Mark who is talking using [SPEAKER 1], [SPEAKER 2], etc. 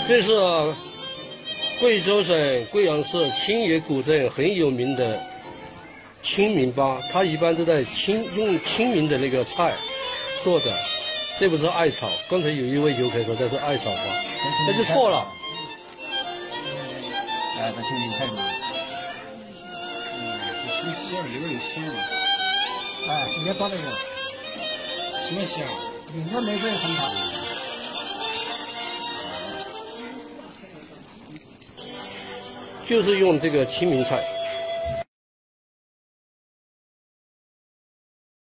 [SPEAKER 1] 这是贵州省贵阳市清野古镇很有名的Qingmingba，它一般都在用清明的那个菜做的。这不是艾草，刚才有一位游客说这是艾草花，那就错了。
[SPEAKER 2] 哎，这清明菜嘛，这香，里边有香啊。哎，你要把那个香，名字没准很好。
[SPEAKER 1] 就是用这个清明菜。